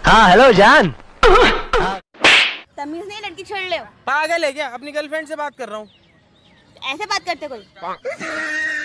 हाँ हेलो जान। तमीज नहीं, लड़की छोड़ ले। पागल है क्या? अपनी गर्लफ्रेंड से बात कर रहा हूँ। ऐसे बात करते कोई?